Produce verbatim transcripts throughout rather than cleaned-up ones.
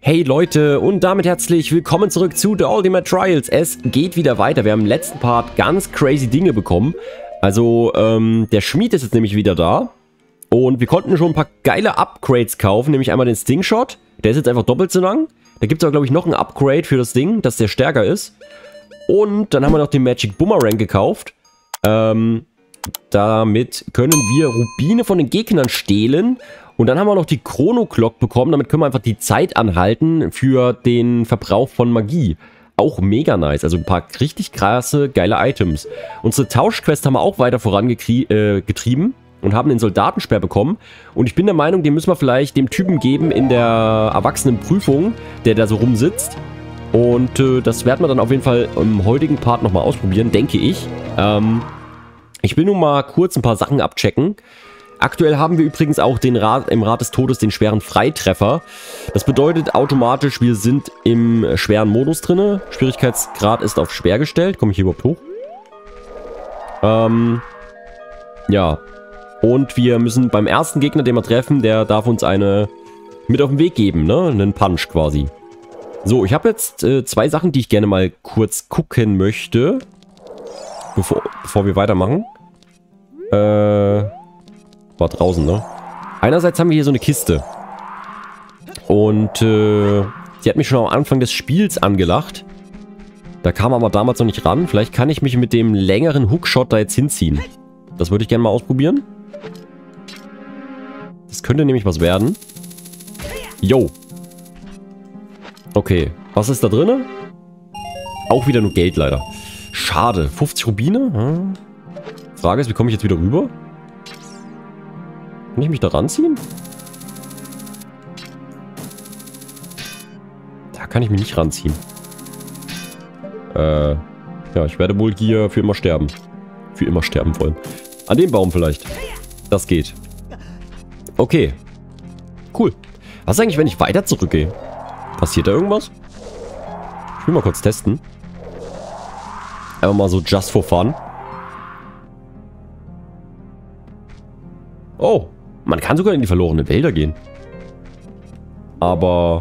Hey Leute und damit herzlich willkommen zurück zu The Ultimate Trials. Es geht wieder weiter. Wir haben im letzten Part ganz crazy Dinge bekommen. Also ähm, der Schmied ist jetzt nämlich wieder da. Und wir konnten schon ein paar geile Upgrades kaufen. Nämlich einmal den Stingshot. Der ist jetzt einfach doppelt so lang. Da gibt es aber glaube ich noch ein Upgrade für das Ding, dass der stärker ist. Und dann haben wir noch den Magic Boomerang gekauft. Ähm, damit können wir Rubine von den Gegnern stehlen. Und dann haben wir noch die Chrono Clock bekommen. Damit können wir einfach die Zeit anhalten für den Verbrauch von Magie. Auch mega nice. Also ein paar richtig krasse, geile Items. Unsere Tauschquest haben wir auch weiter vorangetrieben und haben den Soldatensperr bekommen. Und ich bin der Meinung, den müssen wir vielleicht dem Typen geben in der Erwachsenenprüfung, der da so rumsitzt. Und äh, das werden wir dann auf jeden Fall im heutigen Part nochmal ausprobieren, denke ich. Ähm, ich will nun mal kurz ein paar Sachen abchecken. Aktuell haben wir übrigens auch den Rat, im Rat des Todes den schweren Freitreffer. Das bedeutet automatisch, wir sind im schweren Modus drin. Schwierigkeitsgrad ist auf schwer gestellt. Komme ich hier überhaupt hoch? Ähm, ja. Und wir müssen beim ersten Gegner, den wir treffen, der darf uns eine mit auf den Weg geben, ne? Einen Punch quasi. So, ich habe jetzt äh, zwei Sachen, die ich gerne mal kurz gucken möchte. Bevor, bevor wir weitermachen. Äh... War draußen, ne? Einerseits haben wir hier so eine Kiste. Und, äh, die hat mich schon am Anfang des Spiels angelacht. Da kam aber damals noch nicht ran. Vielleicht kann ich mich mit dem längeren Hookshot da jetzt hinziehen. Das würde ich gerne mal ausprobieren. Das könnte nämlich was werden. Yo. Okay. Was ist da drin? Auch wieder nur Geld, leider. Schade. fünfzig Rubine? Hm. Frage ist, wie komme ich jetzt wieder rüber? Kann ich mich da ranziehen? Da kann ich mich nicht ranziehen. Äh, ja, ich werde wohl hier für immer sterben. Für immer sterben wollen. An dem Baum vielleicht. Das geht. Okay. Cool. Was ist eigentlich, wenn ich weiter zurückgehe? Passiert da irgendwas? Ich will mal kurz testen. Einfach mal so just for fun. Oh. Man kann sogar in die verlorenen Wälder gehen. Aber...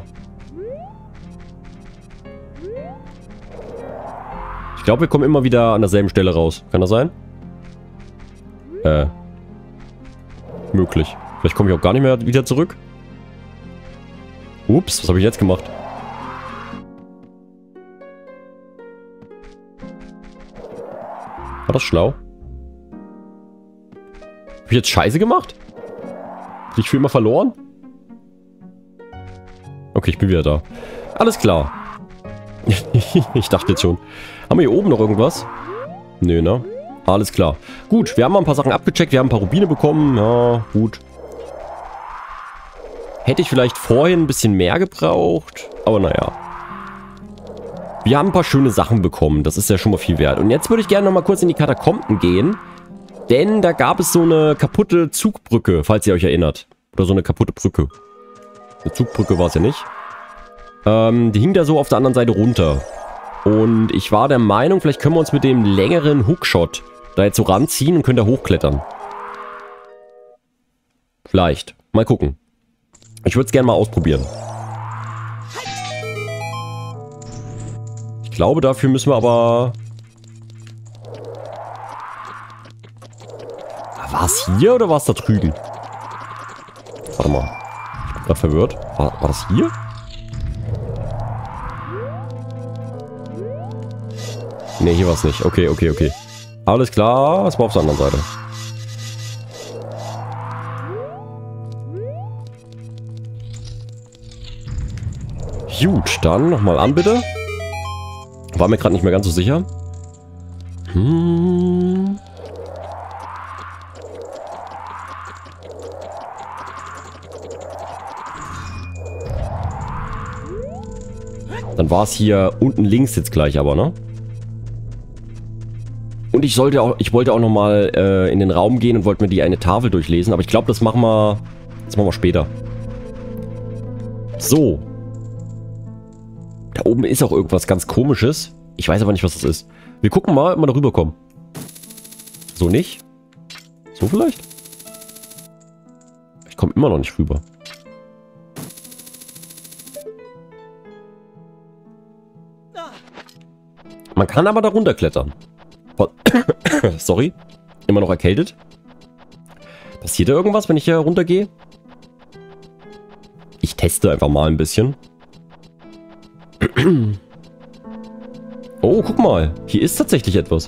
Ich glaube, wir kommen immer wieder an derselben Stelle raus. Kann das sein? Äh. Möglich. Vielleicht komme ich auch gar nicht mehr wieder zurück. Ups, was habe ich jetzt gemacht? War das schlau? Habe ich jetzt Scheiße gemacht? Ich für immer verloren? Okay, ich bin wieder da. Alles klar. Ich dachte jetzt schon. Haben wir hier oben noch irgendwas? Nö, ne? Alles klar. Gut, wir haben mal ein paar Sachen abgecheckt. Wir haben ein paar Rubine bekommen. Ja, gut. Hätte ich vielleicht vorhin ein bisschen mehr gebraucht. Aber naja. Wir haben ein paar schöne Sachen bekommen. Das ist ja schon mal viel wert. Und jetzt würde ich gerne noch mal kurz in die Katakomben gehen. Denn da gab es so eine kaputte Zugbrücke, falls ihr euch erinnert. Oder so eine kaputte Brücke. Eine Zugbrücke war es ja nicht. Ähm, die hing da so auf der anderen Seite runter. Und ich war der Meinung, vielleicht können wir uns mit dem längeren Hookshot da jetzt so ranziehen und können da hochklettern. Vielleicht. Mal gucken. Ich würde es gerne mal ausprobieren. Ich glaube, dafür müssen wir aber... War es hier oder war es da drüben? Warte mal. Ich bin gerade verwirrt. War, war das hier? Ne, hier war es nicht. Okay, okay, okay. Alles klar. Es war auf der anderen Seite. Gut, dann nochmal an, bitte. War mir gerade nicht mehr ganz so sicher. Hm... Dann war es hier unten links jetzt gleich aber, ne? Und ich sollte auch, ich wollte auch nochmal äh, in den Raum gehen und wollte mir die eine Tafel durchlesen. Aber ich glaube, das machen wir, das machen wir später. So. Da oben ist auch irgendwas ganz Komisches. Ich weiß aber nicht, was das ist. Wir gucken mal, ob wir da rüberkommen. So nicht? So vielleicht? Ich komme immer noch nicht rüber. Man kann aber da runterklettern. Sorry. Immer noch erkältet. Passiert da irgendwas, wenn ich hier runtergehe? Ich teste einfach mal ein bisschen. Oh, guck mal. Hier ist tatsächlich etwas.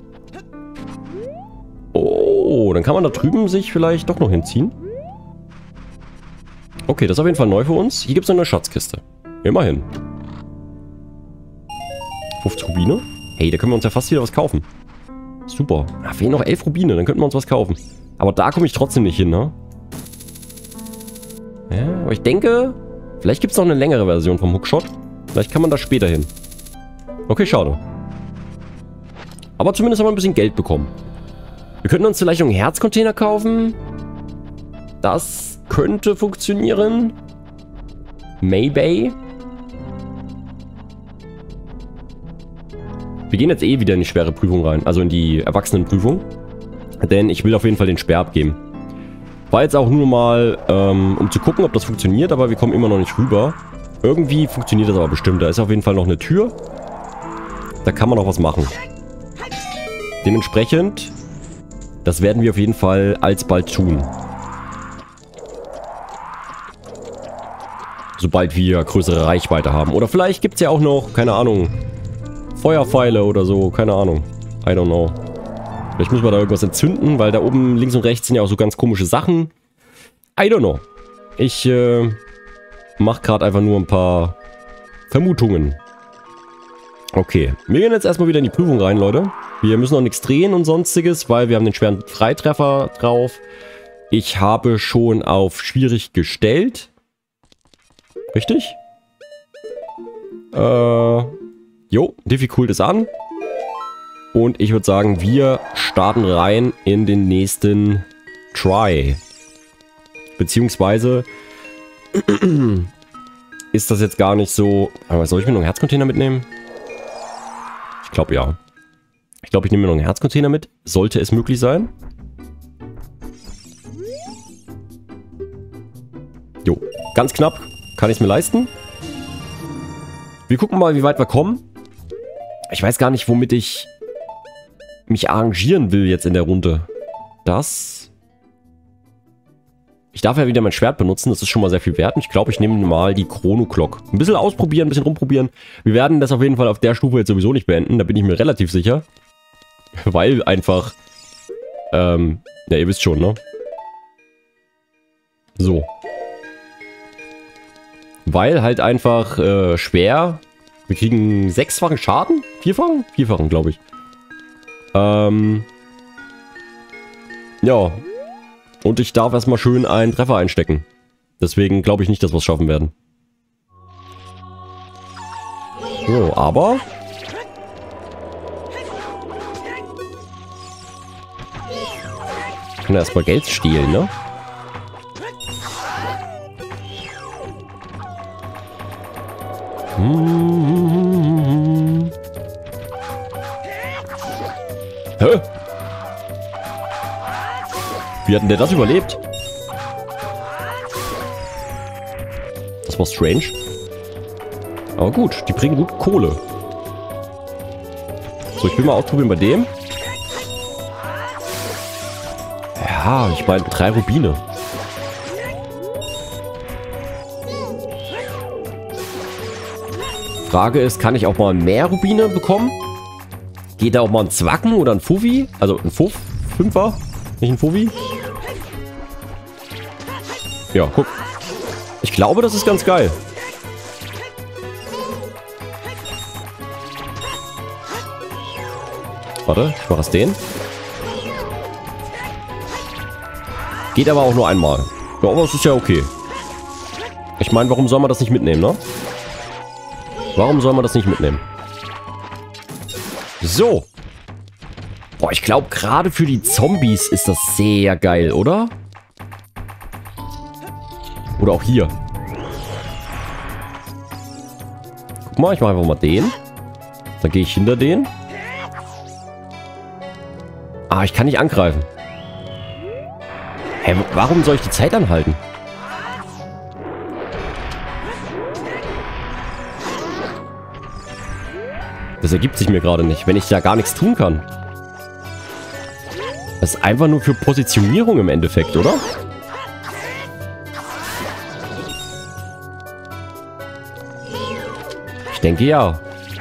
Oh, dann kann man da drüben sich vielleicht doch noch hinziehen. Okay, das ist auf jeden Fall neu für uns. Hier gibt es eine Schatzkiste. Immerhin. fünfzig Rubine. Hey, da können wir uns ja fast wieder was kaufen. Super. Da fehlen noch elf Rubine, dann könnten wir uns was kaufen. Aber da komme ich trotzdem nicht hin, ne? Ja, aber ich denke, vielleicht gibt es noch eine längere Version vom Hookshot. Vielleicht kann man da später hin. Okay, schade. Aber zumindest haben wir ein bisschen Geld bekommen. Wir könnten uns vielleicht noch einen Herzcontainer kaufen. Das könnte funktionieren. Maybe. Wir gehen jetzt eh wieder in die schwere Prüfung rein. Also in die Erwachsenenprüfung. Denn ich will auf jeden Fall den Sperr abgeben. War jetzt auch nur mal, ähm, um zu gucken, ob das funktioniert. Aber wir kommen immer noch nicht rüber. Irgendwie funktioniert das aber bestimmt. Da ist auf jeden Fall noch eine Tür. Da kann man auch was machen. Dementsprechend, das werden wir auf jeden Fall alsbald tun. Sobald wir größere Reichweite haben. Oder vielleicht gibt es ja auch noch, keine Ahnung, Feuerpfeile oder so. Keine Ahnung. I don't know. Vielleicht müssen wir da irgendwas entzünden, weil da oben links und rechts sind ja auch so ganz komische Sachen. I don't know. Ich äh, mache gerade einfach nur ein paar Vermutungen. Okay, wir gehen jetzt erstmal wieder in die Prüfung rein, Leute. Wir müssen noch nichts drehen und sonstiges, weil wir haben den schweren Freitreffer drauf. Ich habe schon auf schwierig gestellt. Richtig? Äh, jo, Difficult ist an. Und ich würde sagen, wir starten rein in den nächsten Try. Beziehungsweise ist das jetzt gar nicht so... Aber soll ich mir noch einen Herzcontainer mitnehmen? Ich glaube ja. Ich glaube, ich nehme mir noch einen Herzcontainer mit. Sollte es möglich sein. Jo, ganz knapp. Kann ich es mir leisten. Wir gucken mal, wie weit wir kommen. Ich weiß gar nicht, womit ich mich arrangieren will jetzt in der Runde. Das... Ich darf ja wieder mein Schwert benutzen, das ist schon mal sehr viel wert. Und ich glaube, ich nehme mal die Chrono Clock. Ein bisschen ausprobieren, ein bisschen rumprobieren. Wir werden das auf jeden Fall auf der Stufe jetzt sowieso nicht beenden, da bin ich mir relativ sicher. Weil einfach... Ähm, ja, ihr wisst schon, ne? So. Weil halt einfach äh, schwer. Wir kriegen sechsfachen Schaden? Vierfachen? Vierfachen, glaube ich. Ähm... Ja. Und ich darf erstmal schön einen Treffer einstecken. Deswegen glaube ich nicht, dass wir es schaffen werden. So, aber... Ich kann ja erstmal Geld stehlen, ne? Hm. Hä? Wie hat denn der das überlebt? Das war strange. Aber gut, die bringen gut Kohle. So, ich will mal ausprobieren bei dem. Ja, ich meine drei Rubine. Frage ist, kann ich auch mal mehr Rubine bekommen? Geht da auch mal ein Zwacken oder ein Fuffi? Also ein Fuff, Fünfer, nicht ein Fuffi. Ja, guck. Ich glaube, das ist ganz geil. Warte, ich mache es den. Geht aber auch nur einmal. Ja, aber es ist ja okay. Ich meine, warum soll man das nicht mitnehmen, ne? Warum soll man das nicht mitnehmen? So. Boah, ich glaube, gerade für die Zombies ist das sehr geil, oder? Oder auch hier. Guck mal, ich mache einfach mal den. Dann gehe ich hinter den. Ah, ich kann nicht angreifen. Hä, warum soll ich die Zeit anhalten? Das ergibt sich mir gerade nicht, wenn ich da gar nichts tun kann. Das ist einfach nur für Positionierung im Endeffekt, oder? Ich denke ja.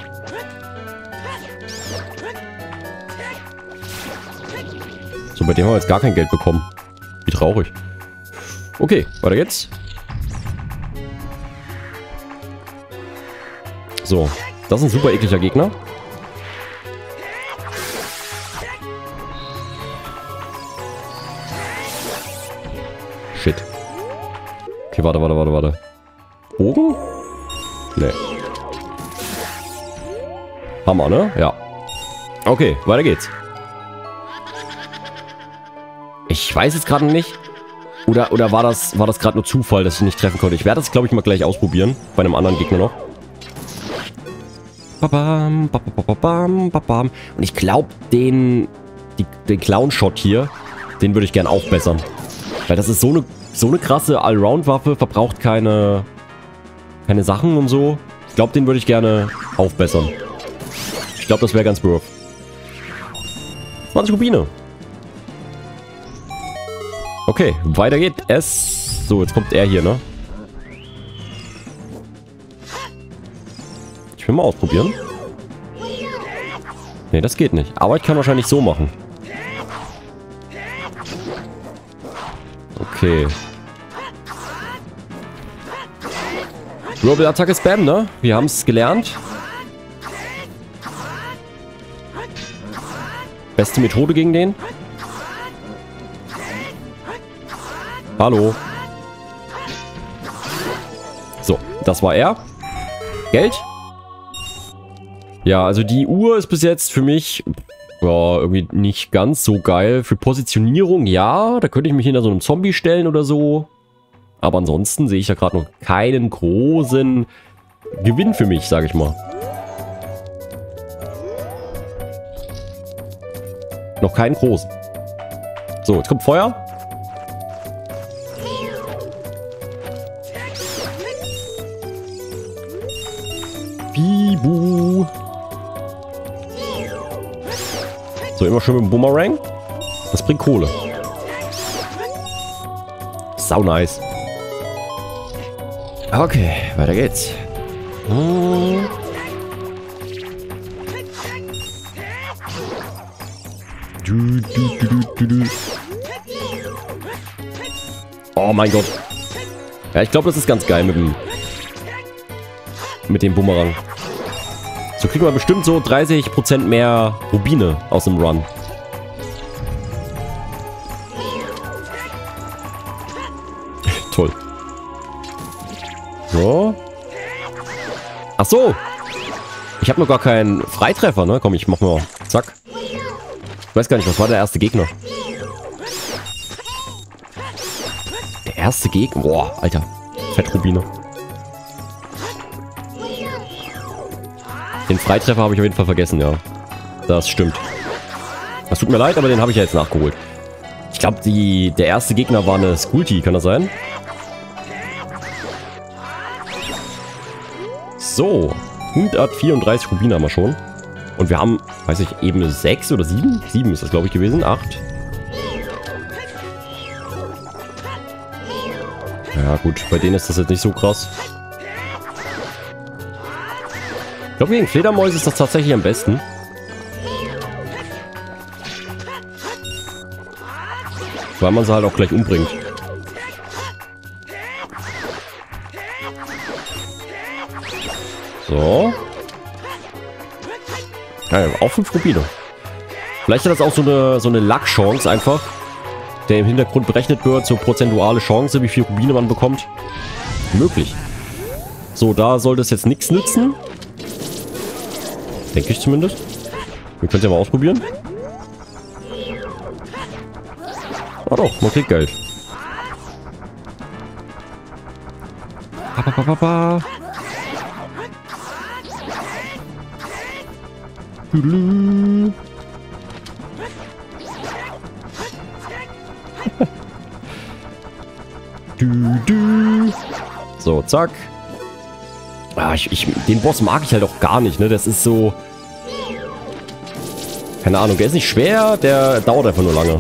So, bei dem haben wir jetzt gar kein Geld bekommen. Wie traurig. Okay, weiter geht's. So, das ist ein super ekliger Gegner. Shit. Okay, warte, warte, warte, warte. Bogen? Nee. Hammer, ne? Ja. Okay, weiter geht's. Ich weiß es gerade nicht. Oder, oder war das, war das gerade nur Zufall, dass ich nicht treffen konnte? Ich werde das, glaube ich, mal gleich ausprobieren. Bei einem anderen Gegner noch. Babam, babam, babam. Und ich glaube, den, die, den Clown-Shot hier, den würde ich gern aufbessern. Weil das ist so eine, so eine krasse Allround-Waffe, verbraucht keine, keine Sachen und so. Ich glaube, den würde ich gerne aufbessern. Ich glaube, das wäre ganz worth. zwanzig Rubine. Okay, weiter geht es. So, jetzt kommt er hier, ne? Ich will mal ausprobieren. Ne, das geht nicht. Aber ich kann wahrscheinlich so machen. Okay. Wirbelattacke Spam, ne? Wir haben es gelernt. Beste Methode gegen den. Hallo. So, das war er. Geld. Ja, also die Uhr ist bis jetzt für mich ja, irgendwie nicht ganz so geil. Für Positionierung, ja. Da könnte ich mich hinter so einem Zombie stellen oder so. Aber ansonsten sehe ich da gerade noch keinen großen Gewinn für mich, sage ich mal. Noch keinen großen. So, jetzt kommt Feuer. Bibu. So, immer schön mit dem Boomerang. Das bringt Kohle. Sau nice. Okay, weiter geht's. Hm. Du, du, du, du, du. Oh mein Gott. Ja, ich glaube, das ist ganz geil mit dem mit dem Bumerang. So kriegen wir bestimmt so dreißig Prozent mehr Rubine aus dem Run. Toll. So. Ach so. Ich habe noch gar keinen Freitreffer, ne? Komm, ich mach mal. Zack. Ich weiß gar nicht, was war der erste Gegner? Der erste Gegner? Boah, Alter. Fettrubine. Den Freitreffer habe ich auf jeden Fall vergessen, ja. Das stimmt. Das tut mir leid, aber den habe ich ja jetzt nachgeholt. Ich glaube, die der erste Gegner war eine Skulti, kann das sein? So. hundertvierunddreißig Rubine haben wir schon. Und wir haben, weiß ich, Ebene sechs oder sieben? sieben ist das, glaube ich, gewesen. acht. Ja, gut. Bei denen ist das jetzt nicht so krass. Ich glaube, gegen Fledermäuse ist das tatsächlich am besten. Weil man sie halt auch gleich umbringt. So. Ja, auch fünf Rubine. Vielleicht hat das auch so eine, so eine Lack-Chance einfach. Der im Hintergrund berechnet wird. So prozentuale Chance, wie viel Rubine man bekommt. Möglich. So, da sollte es jetzt nichts nützen. Denke ich zumindest. Wir können es ja mal ausprobieren. Ah doch, man kriegt Geld. Pa, pa, pa, pa, pa. Du, du. So, zack. Ah, ich, ich, den Boss mag ich halt auch gar nicht, ne? Das ist so... Keine Ahnung, der ist nicht schwer, der dauert einfach nur lange.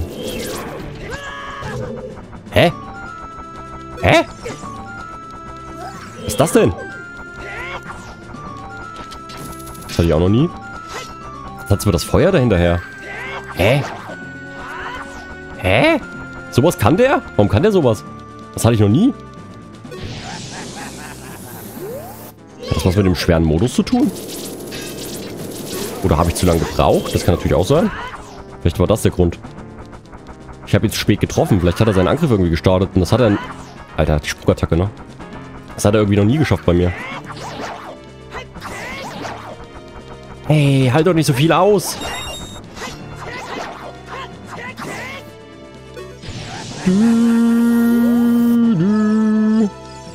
Hä? Hä? Was ist das denn? Das hatte ich auch noch nie. Jetzt hat mir das Feuer dahinterher. Hä? Hä? Sowas kann der? Warum kann der sowas? Das hatte ich noch nie. Hat das was mit dem schweren Modus zu tun? Oder habe ich zu lange gebraucht? Das kann natürlich auch sein. Vielleicht war das der Grund. Ich habe ihn zu spät getroffen. Vielleicht hat er seinen Angriff irgendwie gestartet. Und das hat er... Alter, die Spuckattacke, ne? Das hat er irgendwie noch nie geschafft bei mir. Hey, halt doch nicht so viel aus. Du, du.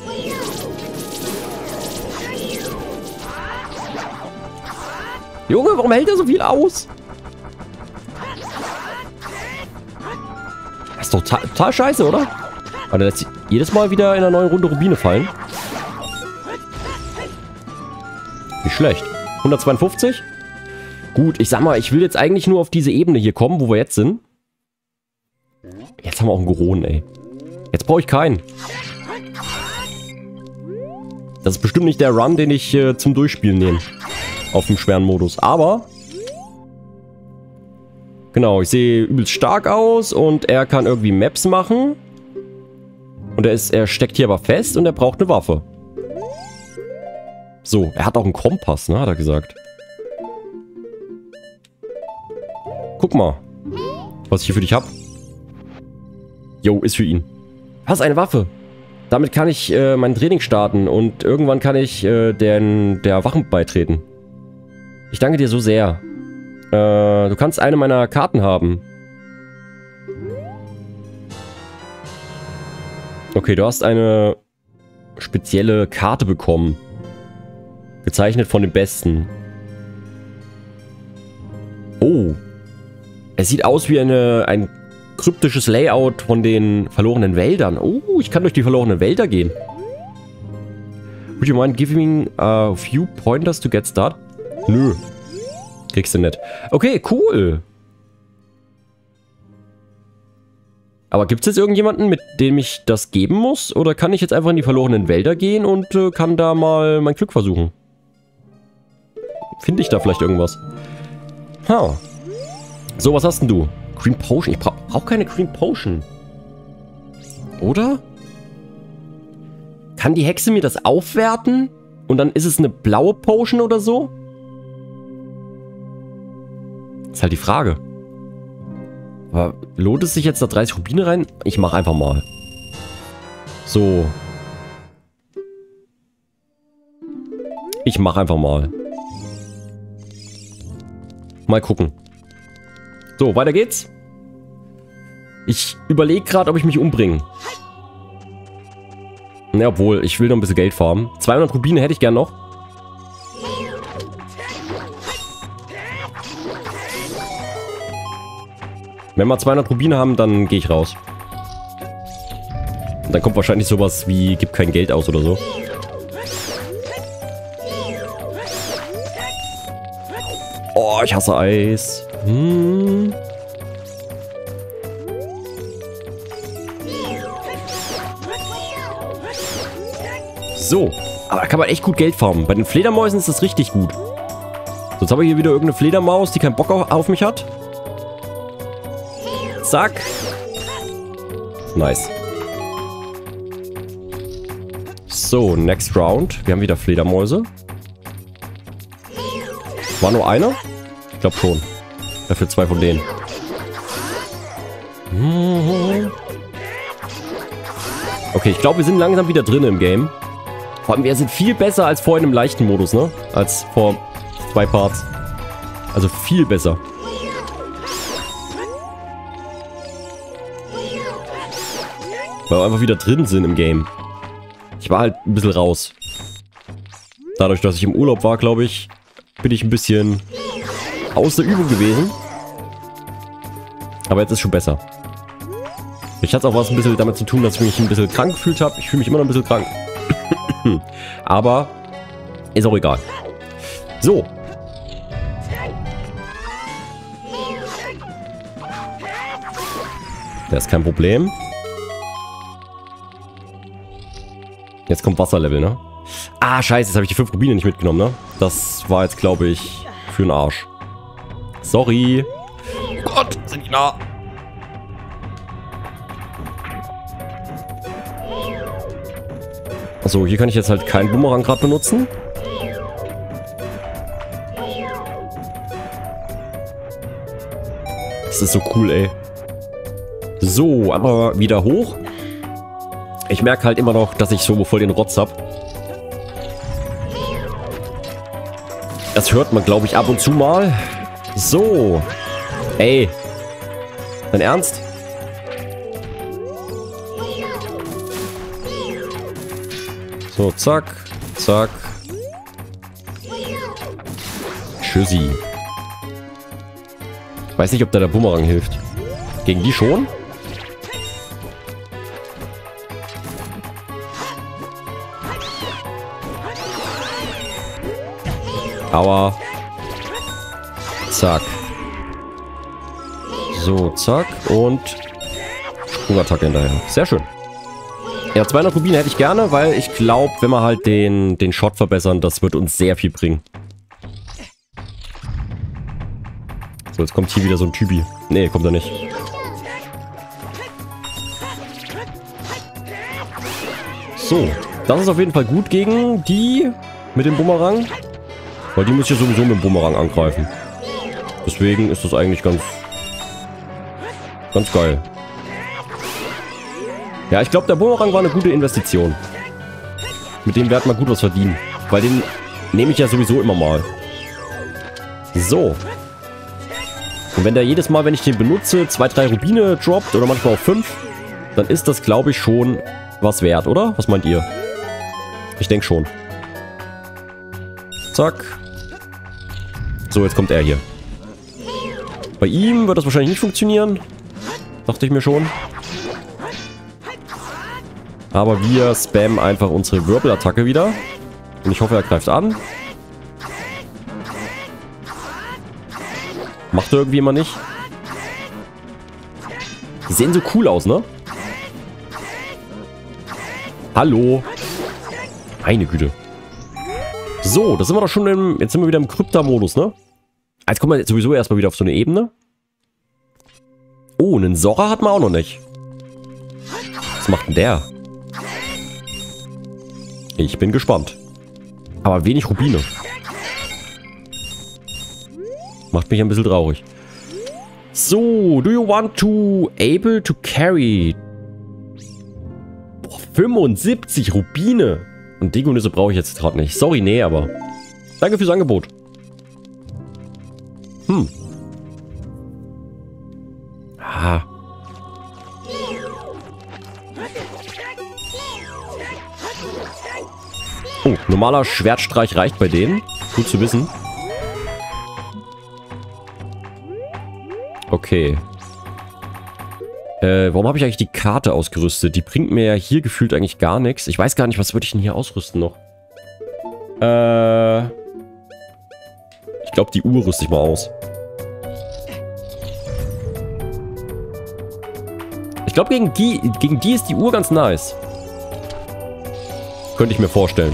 Junge, warum hält er so viel aus? Das ist doch total, total scheiße, oder? Aber der lässt jedes Mal wieder in einer neuen Runde Rubine fallen. Nicht schlecht. hundertzweiundfünfzig? Gut, ich sag mal, ich will jetzt eigentlich nur auf diese Ebene hier kommen, wo wir jetzt sind. Jetzt haben wir auch einen Goron, ey. Jetzt brauche ich keinen. Das ist bestimmt nicht der Run, den ich äh, zum Durchspielen nehme. Auf dem schweren Modus. Aber... Genau, ich sehe übelst stark aus und er kann irgendwie Maps machen. Und er, ist, er steckt hier aber fest und er braucht eine Waffe. So, er hat auch einen Kompass, ne, hat er gesagt. Guck mal, was ich hier für dich hab. Jo, ist für ihn. Was, eine Waffe? Damit kann ich äh, mein Training starten und irgendwann kann ich äh, den, der Wachen beitreten. Ich danke dir so sehr. Äh, du kannst eine meiner Karten haben. Okay, du hast eine spezielle Karte bekommen. Gezeichnet von dem Besten. Oh. Es sieht aus wie eine, ein kryptisches Layout von den verlorenen Wäldern. Oh, ich kann durch die verlorenen Wälder gehen. Would you mind giving a few pointers to get started? Nö. Kriegst du nicht. Okay, cool. Aber gibt es jetzt irgendjemanden, mit dem ich das geben muss? Oder kann ich jetzt einfach in die verlorenen Wälder gehen und äh, kann da mal mein Glück versuchen? Finde ich da vielleicht irgendwas? Ha. So, was hast denn du? Green Potion. Ich brauche brauch keine Green Potion. Oder? Kann die Hexe mir das aufwerten? Und dann ist es eine blaue Potion oder so? Ist halt die Frage. Aber lohnt es sich jetzt da dreißig Rubine rein? Ich mache einfach mal. So. Ich mache einfach mal. Mal gucken. So, weiter geht's. Ich überlege gerade, ob ich mich umbringe. Ne, obwohl, ich will noch ein bisschen Geld farmen. zweihundert Rubine hätte ich gern noch. Wenn wir zweihundert Rubine haben, dann gehe ich raus. Und dann kommt wahrscheinlich sowas wie, gib kein Geld aus oder so. Oh, ich hasse Eis. Hm. So. Aber da kann man echt gut Geld farmen. Bei den Fledermäusen ist das richtig gut. So, jetzt habe ich hier wieder irgendeine Fledermaus, die keinen Bock auf mich hat. Zack. Nice. So, next round. Wir haben wieder Fledermäuse. War nur eine? Ich glaube schon. Dafür zwei von denen. Okay, ich glaube, wir sind langsam wieder drin im Game. Vor allem, wir sind viel besser als vorhin im leichten Modus, ne? Als vor zwei Parts. Also viel besser. Weil wir einfach wieder drin sind im Game. Ich war halt ein bisschen raus. Dadurch, dass ich im Urlaub war, glaube ich, bin ich ein bisschen aus der Übung gewesen. Aber jetzt ist schon besser. Ich hatte auch was ein bisschen damit zu tun, dass ich mich ein bisschen krank gefühlt habe. Ich fühle mich immer noch ein bisschen krank. Aber ist auch egal. So. Das ist kein Problem. Jetzt kommt Wasserlevel, ne? Ah, scheiße, jetzt habe ich die fünf Rubine nicht mitgenommen, ne? Das war jetzt, glaube ich, für den Arsch. Sorry. Oh Gott, sind die nah. Achso, hier kann ich jetzt halt keinen Bumerang gerade benutzen. Das ist so cool, ey. So, aber wieder hoch. Ich merke halt immer noch, dass ich so voll den Rotz habe. Das hört man, glaube ich, ab und zu mal. So. Ey. Dein Ernst? So, zack. Zack. Tschüssi. Ich weiß nicht, ob da der Bumerang hilft. Gegen die schon? Aua. Zack. So, zack. Und Sprungattacke hinterher. Sehr schön. Ja, zweihundert Rubine hätte ich gerne, weil ich glaube, wenn wir halt den, den Shot verbessern, das wird uns sehr viel bringen. So, jetzt kommt hier wieder so ein Typi. Nee, kommt er nicht. So, das ist auf jeden Fall gut gegen die mit dem Bumerang. Weil die muss ich ja sowieso mit dem Bumerang angreifen. Deswegen ist das eigentlich ganz... Ganz geil. Ja, ich glaube, der Bumerang war eine gute Investition. Mit dem wird man gut was verdienen. Weil den nehme ich ja sowieso immer mal. So. Und wenn der jedes Mal, wenn ich den benutze, zwei, drei Rubine droppt oder manchmal auch fünf, dann ist das, glaube ich, schon was wert, oder? Was meint ihr? Ich denke schon. Zack. So, jetzt kommt er hier. Bei ihm wird das wahrscheinlich nicht funktionieren. Dachte ich mir schon. Aber wir spammen einfach unsere Wirbelattacke wieder. Und ich hoffe, er greift an. Macht er irgendwie immer nicht. Die sehen so cool aus, ne? Hallo. Meine Güte. So, das sind wir doch schon im... Jetzt sind wir wieder im Krypta-Modus, ne? Jetzt kommen wir jetzt sowieso erstmal wieder auf so eine Ebene. Oh, einen Sora hat man auch noch nicht. Was macht denn der? Ich bin gespannt. Aber wenig Rubine. Macht mich ein bisschen traurig. So, do you want to able to carry? Boah, fünfundsiebzig Rubine. Und Degonüsse brauche ich jetzt gerade nicht. Sorry, nee, aber... Danke fürs Angebot. Hm. Ah. Oh, normaler Schwertstreich reicht bei denen. Gut zu wissen. Okay. Äh, warum habe ich eigentlich die Karte ausgerüstet? Die bringt mir ja hier gefühlt eigentlich gar nichts. Ich weiß gar nicht, was würde ich denn hier ausrüsten noch? Äh... Ich glaube, die Uhr rüste ich mal aus. Ich glaube, gegen die, gegen die ist die Uhr ganz nice. Könnte ich mir vorstellen.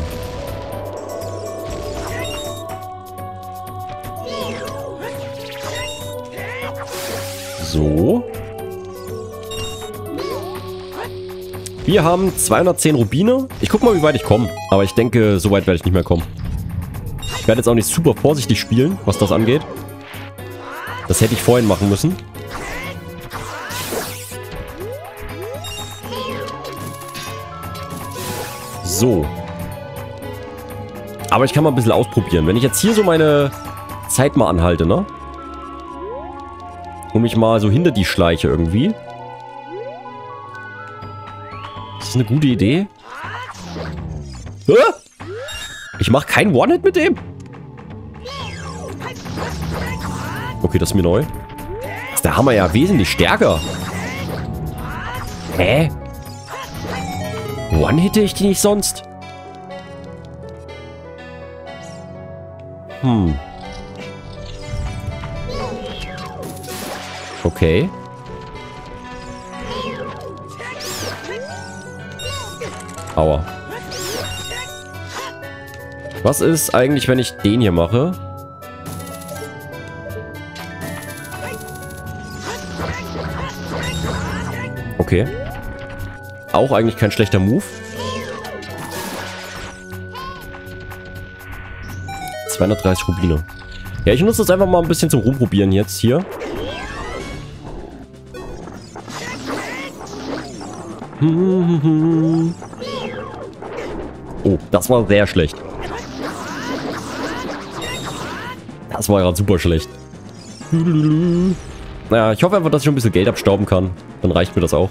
So. Wir haben zweihundertzehn Rubine. Ich guck mal, wie weit ich komme. Aber ich denke, so weit werde ich nicht mehr kommen. Ich werde jetzt auch nicht super vorsichtig spielen, was das angeht. Das hätte ich vorhin machen müssen. So. Aber ich kann mal ein bisschen ausprobieren. Wenn ich jetzt hier so meine Zeit mal anhalte, ne? Und mich mal so hinter die schleiche irgendwie. Ist das eine gute Idee? Hä? Ich mache keinen One-Hit mit dem? Okay, das ist mir neu. Ist der Hammer ja wesentlich stärker. Hä? One-hitte ich die nicht sonst? Hm. Okay. Aua. Was ist eigentlich, wenn ich den hier mache? Okay. Auch eigentlich kein schlechter Move. zweihundertdreißig Rubine. Ja, ich nutze das einfach mal ein bisschen zum Rumprobieren jetzt hier. Oh, das war sehr schlecht. Das war gerade super schlecht. Naja, ich hoffe einfach, dass ich schon ein bisschen Geld abstauben kann. Dann reicht mir das auch.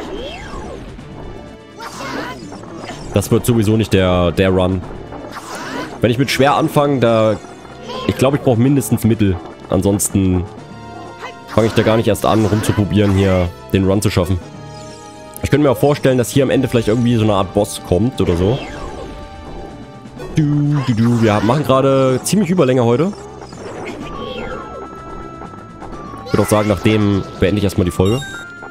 Das wird sowieso nicht der, der Run. Wenn ich mit schwer anfange, da... Ich glaube, ich brauche mindestens Mittel. Ansonsten fange ich da gar nicht erst an, rumzuprobieren, hier den Run zu schaffen. Ich könnte mir auch vorstellen, dass hier am Ende vielleicht irgendwie so eine Art Boss kommt oder so. Du, du, du. Wir machen gerade ziemlich Überlänge heute. Ich würde auch sagen, nach dem beende ich erstmal die Folge.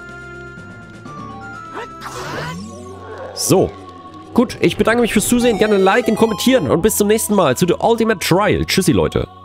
So. Gut, ich bedanke mich fürs Zusehen. Gerne liken, kommentieren und bis zum nächsten Mal zu The Ultimate Trial. Tschüssi, Leute.